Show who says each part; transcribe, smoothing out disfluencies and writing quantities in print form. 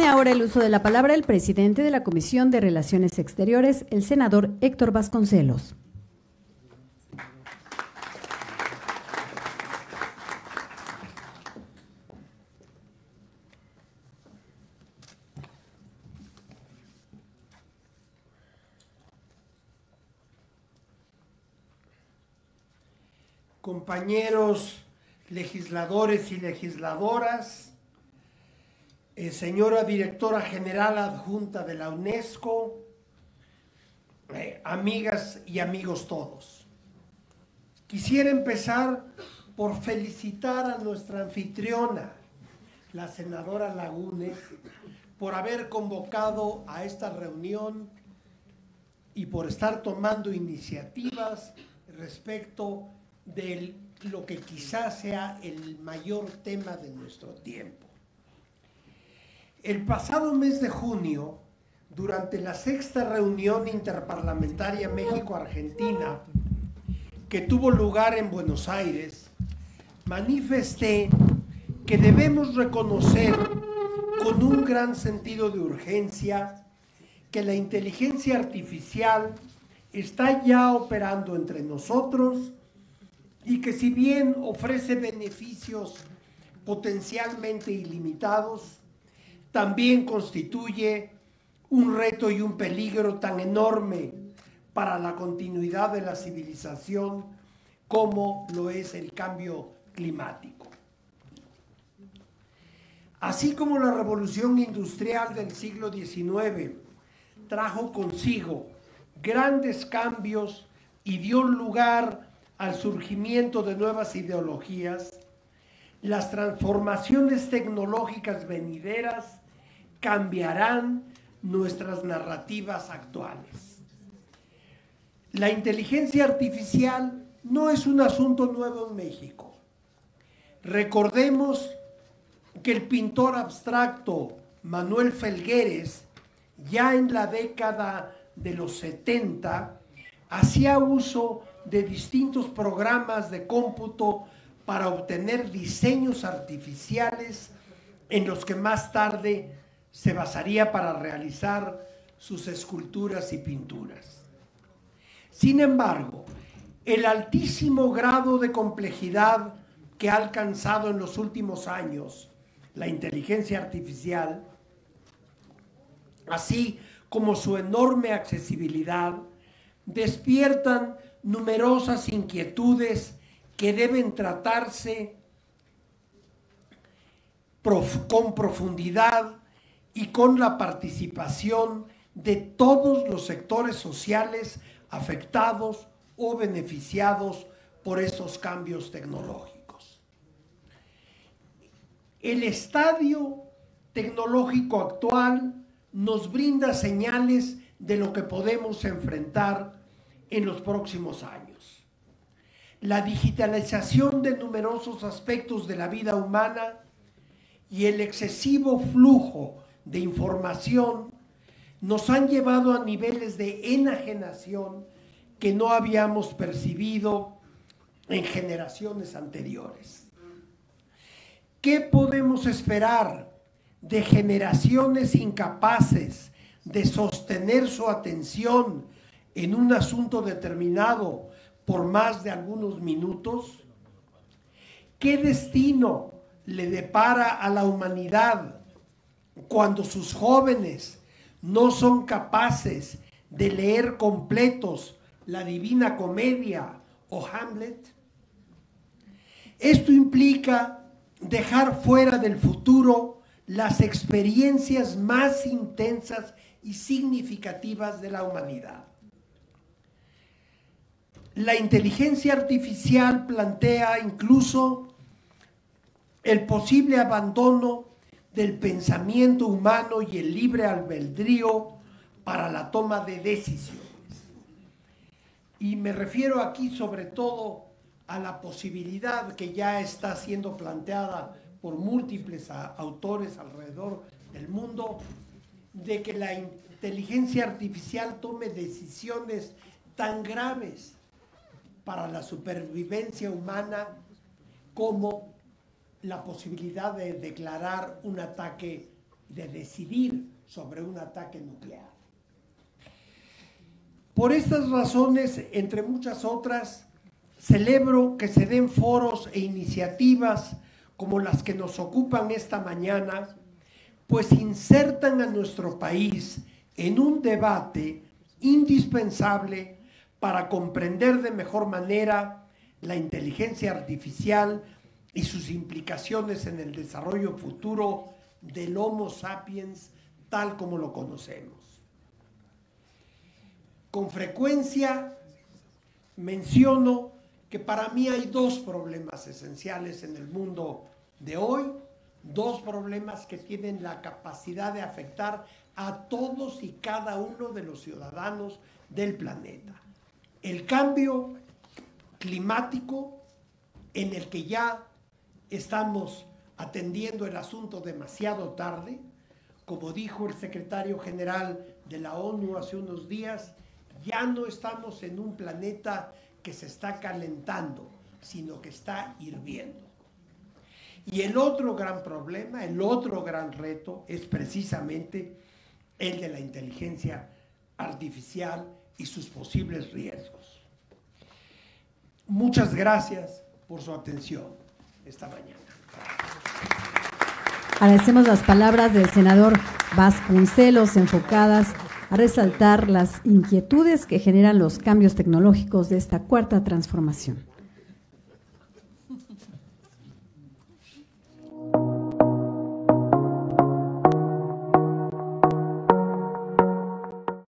Speaker 1: Tiene ahora el uso de la palabra el presidente de la Comisión de Relaciones Exteriores, el senador Héctor Vasconcelos.
Speaker 2: Compañeros legisladores y legisladoras, señora directora general adjunta de la UNESCO, amigas y amigos todos. Quisiera empezar por felicitar a nuestra anfitriona, la senadora Lagunes, por haber convocado a esta reunión y por estar tomando iniciativas respecto de lo que quizás sea el mayor tema de nuestro tiempo. El pasado mes de junio, durante la sexta reunión interparlamentaria México-Argentina, que tuvo lugar en Buenos Aires, manifesté que debemos reconocer con un gran sentido de urgencia que la inteligencia artificial está ya operando entre nosotros y que si bien ofrece beneficios potencialmente ilimitados, también constituye un reto y un peligro tan enorme para la continuidad de la civilización como lo es el cambio climático. Así como la revolución industrial del siglo XIX trajo consigo grandes cambios y dio lugar al surgimiento de nuevas ideologías, las transformaciones tecnológicas venideras cambiarán nuestras narrativas actuales. La inteligencia artificial no es un asunto nuevo en México. Recordemos que el pintor abstracto Manuel Felgueres, ya en la década de los 70, hacía uso de distintos programas de cómputo para obtener diseños artificiales en los que más tarde se basaría para realizar sus esculturas y pinturas. Sin embargo, el altísimo grado de complejidad que ha alcanzado en los últimos años la inteligencia artificial, así como su enorme accesibilidad, despiertan numerosas inquietudes que deben tratarse con profundidad y con la participación de todos los sectores sociales afectados o beneficiados por estos cambios tecnológicos. El estadio tecnológico actual nos brinda señales de lo que podemos enfrentar en los próximos años. La digitalización de numerosos aspectos de la vida humana y el excesivo flujo de información nos han llevado a niveles de enajenación que no habíamos percibido en generaciones anteriores. ¿Qué podemos esperar de generaciones incapaces de sostener su atención en un asunto determinado por más de algunos minutos? ¿Qué destino le depara a la humanidad cuando sus jóvenes no son capaces de leer completos la Divina Comedia o Hamlet? Esto implica dejar fuera del futuro las experiencias más intensas y significativas de la humanidad. La inteligencia artificial plantea incluso el posible abandono del pensamiento humano y el libre albedrío para la toma de decisiones. Y me refiero aquí sobre todo a la posibilidad que ya está siendo planteada por múltiples autores alrededor del mundo de que la inteligencia artificial tome decisiones tan graves para la supervivencia humana como la posibilidad de declarar un ataque de decidir sobre un ataque nuclear. Por estas razones, entre muchas otras, celebro que se den foros e iniciativas como las que nos ocupan esta mañana, pues insertan a nuestro país en un debate indispensable para comprender de mejor manera la inteligencia artificial y sus implicaciones en el desarrollo futuro del Homo sapiens tal como lo conocemos. Con frecuencia menciono que para mí hay dos problemas esenciales en el mundo de hoy, dos problemas que tienen la capacidad de afectar a todos y cada uno de los ciudadanos del planeta. El cambio climático, en el que ya estamos atendiendo el asunto demasiado tarde, como dijo el secretario general de la ONU hace unos días, ya no estamos en un planeta que se está calentando, sino que está hirviendo. Y el otro gran problema, el otro gran reto es precisamente el de la inteligencia artificial y sus posibles riesgos. Muchas gracias por su atención esta mañana.
Speaker 1: Agradecemos las palabras del senador Vasconcelos enfocadas a resaltar las inquietudes que generan los cambios tecnológicos de esta cuarta transformación.